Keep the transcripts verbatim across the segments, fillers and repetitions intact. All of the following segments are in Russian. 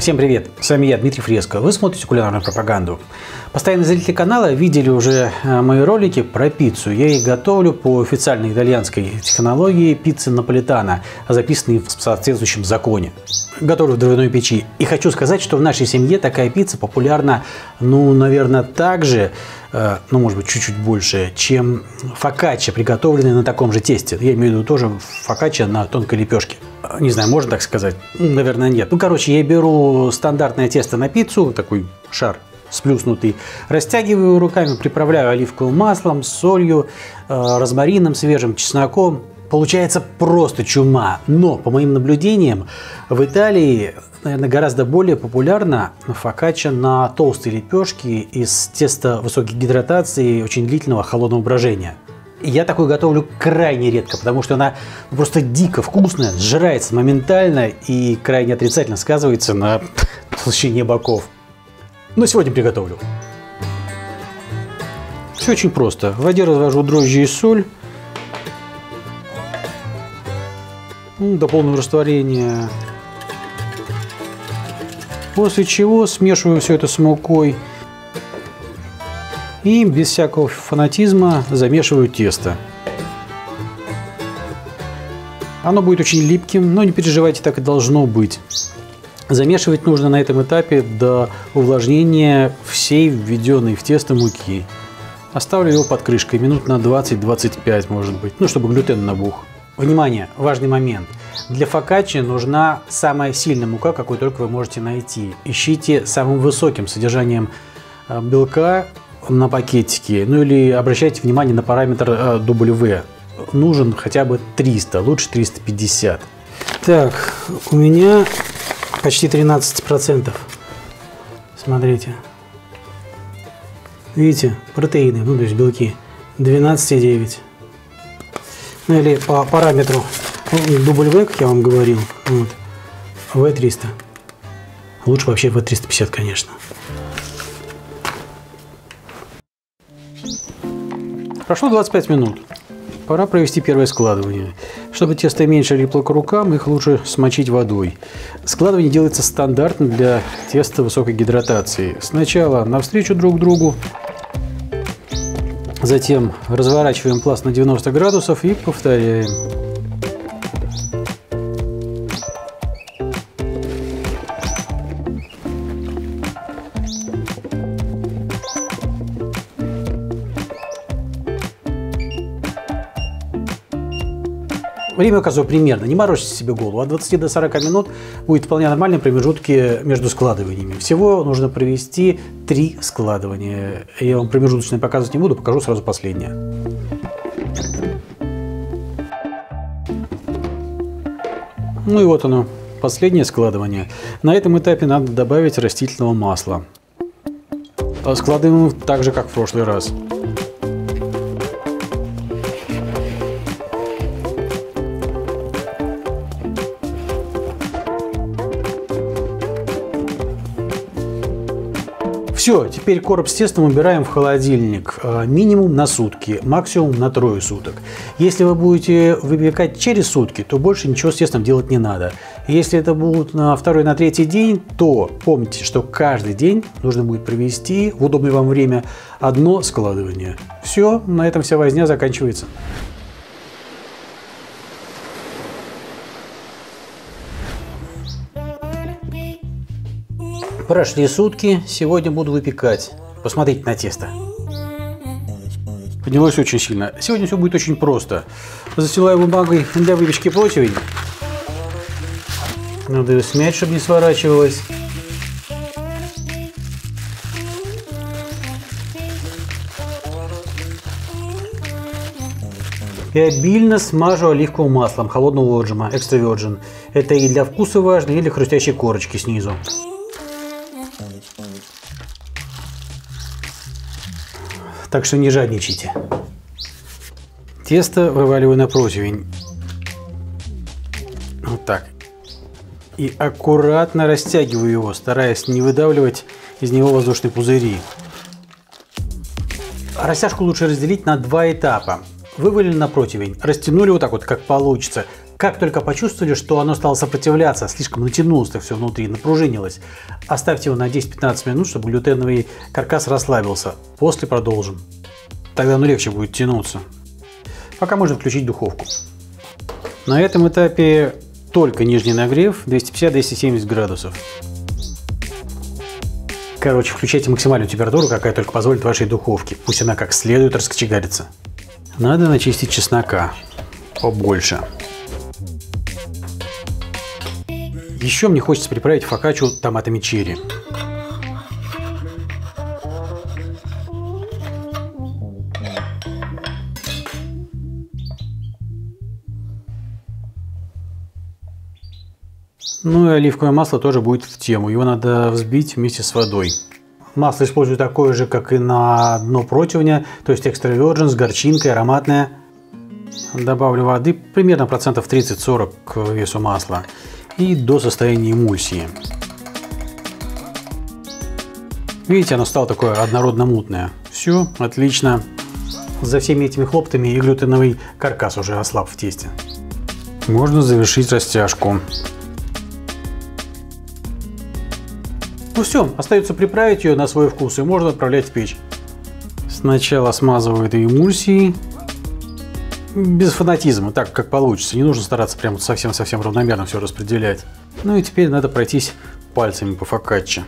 Всем привет, с вами я, Дмитрий Фреско. Вы смотрите кулинарную пропаганду. Постоянные зрители канала видели уже мои ролики про пиццу. Я их готовлю по официальной итальянской технологии пиццы наполитано, записанной в соответствующем законе. Готовлю в дровяной печи. И хочу сказать, что в нашей семье такая пицца популярна, ну, наверное, так же, ну, может быть, чуть-чуть больше, чем фокачча, приготовленная на таком же тесте. Я имею в виду тоже фокачча на тонкой лепешке. Не знаю, можно так сказать? Наверное, нет. Ну, короче, я беру стандартное тесто на пиццу, такой шар сплюснутый, растягиваю руками, приправляю оливковым маслом, солью, розмарином, свежим чесноком. Получается просто чума. Но, по моим наблюдениям, в Италии, наверное, гораздо более популярна фокачча на толстой лепешке из теста высокой гидратации и очень длительного холодного брожения. Я такую готовлю крайне редко, потому что она просто дико вкусная, сжирается моментально и крайне отрицательно сказывается на толщине боков. Но сегодня приготовлю. Все очень просто. В воде развожу дрожжи и соль до полного растворения. После чего смешиваю все это с мукой. И без всякого фанатизма замешиваю тесто. Оно будет очень липким, но не переживайте, так и должно быть. Замешивать нужно на этом этапе до увлажнения всей введенной в тесто муки. Оставлю его под крышкой минут на двадцать-двадцать пять, может быть, ну, чтобы глютен набух. Внимание, важный момент. Для фокаччи нужна самая сильная мука, какую только вы можете найти. Ищите самым высоким содержанием белка на пакетике, ну или обращайте внимание на параметр дабл ю. Нужен хотя бы триста, лучше триста пятьдесят. Так, у меня почти тринадцать процентов. Смотрите. Видите, протеины, ну то есть белки. двенадцать и девять. Ну или по параметру дабл ю, как я вам говорил, вот, вэ триста. Лучше вообще вэ триста пятьдесят, конечно. Прошло двадцать пять минут. Пора провести первое складывание. Чтобы тесто меньше липло к рукам, их лучше смочить водой. Складывание делается стандартно для теста высокой гидратации. Сначала навстречу друг другу, затем разворачиваем пласт на девяносто градусов и повторяем. Время указываю примерно, не морочьте себе голову. От двадцати до сорока минут будет вполне нормальные промежутки между складываниями. Всего нужно провести три складывания. Я вам промежуточные показывать не буду, покажу сразу последнее. Ну и вот оно, последнее складывание. На этом этапе надо добавить растительного масла. Складываем так же, как в прошлый раз. Все, теперь короб с тестом убираем в холодильник. Минимум на сутки, максимум на трое суток. Если вы будете выпекать через сутки, то больше ничего с тестом делать не надо. Если это будет на второй, на третий день, то помните, что каждый день нужно будет провести в удобное вам время одно складывание. Все, на этом вся возня заканчивается. Прошли сутки, сегодня буду выпекать. Посмотрите на тесто. Поднялось очень сильно. Сегодня все будет очень просто. Застилаю бумагой для выпечки противень. Надо ее смять, чтобы не сворачивалось. И обильно смажу оливковым маслом холодного отжима, экстра virgin. Это и для вкуса важно, и для хрустящей корочки снизу. Так что не жадничайте. Тесто вываливаю на противень. Вот так. И аккуратно растягиваю его, стараясь не выдавливать из него воздушные пузыри. Растяжку лучше разделить на два этапа. Вывалили на противень, растянули вот так вот, как получится. Как только почувствовали, что оно стало сопротивляться, слишком натянулось так все внутри, напружинилось, оставьте его на десять-пятнадцать минут, чтобы глютеновый каркас расслабился. После продолжим. Тогда оно легче будет тянуться. Пока можно включить духовку. На этом этапе только нижний нагрев двести пятьдесят — двести семьдесят градусов. Короче, включайте максимальную температуру, какая только позволит вашей духовке. Пусть она как следует раскочегарится. Надо начистить чеснока побольше. Еще мне хочется приправить фокаччу томатами черри. Ну и оливковое масло тоже будет в тему. Его надо взбить вместе с водой. Масло использую такое же, как и на дно противня, то есть extra virgin с горчинкой, ароматное. Добавлю воды примерно процентов тридцать-сорок к весу масла и до состояния эмульсии. Видите, оно стало такое однородно-мутное. Все, отлично. За всеми этими хлоптами и глютеновый каркас уже ослаб в тесте. Можно завершить растяжку. Ну все, остается приправить ее на свой вкус и можно отправлять в печь. Сначала смазываю этой эмульсией. Без фанатизма, так как получится. Не нужно стараться прям совсем-совсем равномерно все распределять. Ну и теперь надо пройтись пальцами по фокачче.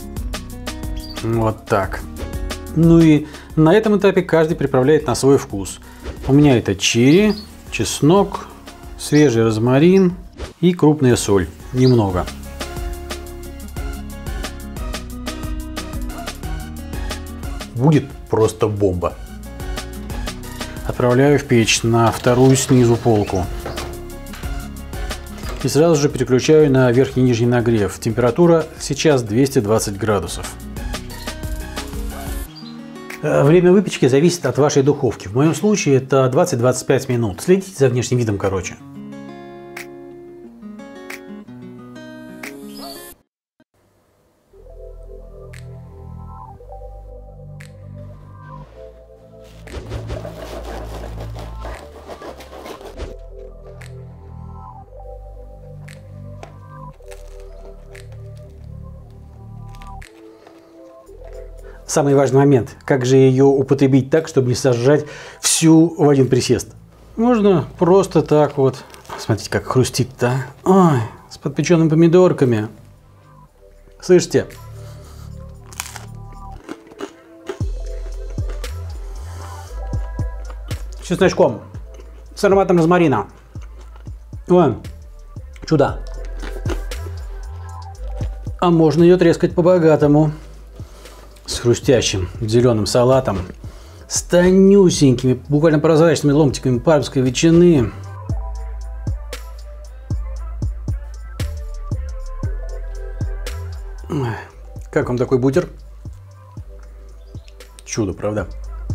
Вот так. Ну и на этом этапе каждый приправляет на свой вкус. У меня это черри, чеснок, свежий розмарин и крупная соль. Немного. Будет просто бомба. Отправляю в печь на вторую снизу полку. И сразу же переключаю на верхний и нижний нагрев. Температура сейчас двести двадцать градусов. Время выпечки зависит от вашей духовки. В моем случае это двадцать-двадцать пять минут. Следите за внешним видом, короче. Самый важный момент, как же ее употребить так, чтобы не сожрать всю в один присест. Можно просто так вот. Смотрите, как хрустит-то. Ой, с подпеченными помидорками. Слышите? С чесночком. С ароматом розмарина. Ой, чудо. А можно ее трескать по-богатому. С хрустящим зеленым салатом, с тонюсенькими, буквально прозрачными ломтиками пармской ветчины. Как вам такой бутер? Чудо, правда?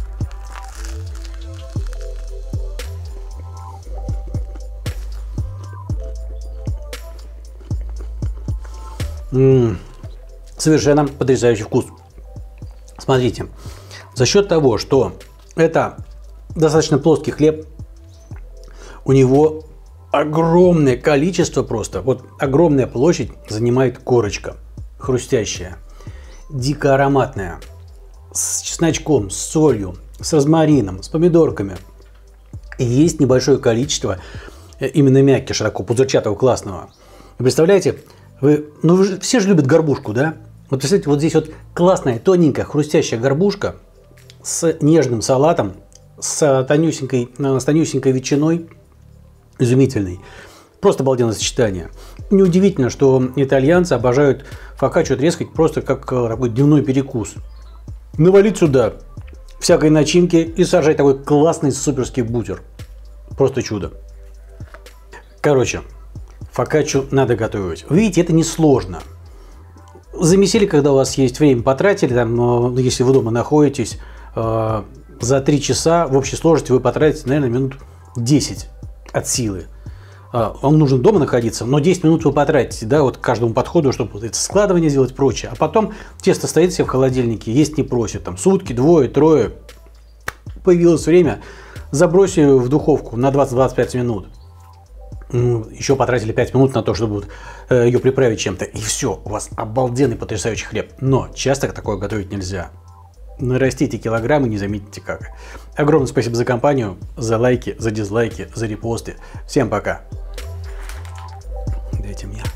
М-м, совершенно потрясающий вкус. Смотрите, за счет того, что это достаточно плоский хлеб, у него огромное количество просто, вот огромная площадь занимает корочка, хрустящая, дико ароматная, с чесночком, с солью, с розмарином, с помидорками. И есть небольшое количество именно мякиша, такого пузырчатого, классного. Вы представляете, вы, ну вы же, все же любят горбушку, да? Вот представляете, вот здесь вот классная, тоненькая, хрустящая горбушка с нежным салатом, с тонюсенькой, с тонюсенькой ветчиной, изумительный. Просто обалденное сочетание. Неудивительно, что итальянцы обожают фокаччу трескать просто как такой дневной перекус. Навалить сюда всякой начинки и сажать такой классный суперский бутер. Просто чудо. Короче, фокаччу надо готовить. Видите, это несложно. Замесили, когда у вас есть время, потратили, там, если вы дома находитесь, э, за три часа в общей сложности вы потратите, наверное, минут десять от силы. Э, вам нужно дома находиться, но десять минут вы потратите, да, вот к каждому подходу, чтобы вот это складывание сделать и прочее. А потом тесто стоит себе в холодильнике, есть не просит, там сутки, двое, трое. Появилось время, забросили в духовку на двадцать-двадцать пять минут. еще потратили пять минут на то, чтобы вот, э, ее приправить чем-то, и все, у вас обалденный потрясающий хлеб. Но часто такое готовить нельзя. Нарастите килограммы, не заметите как. Огромное спасибо за компанию, за лайки, за дизлайки, за репосты. Всем пока. Дайте мне.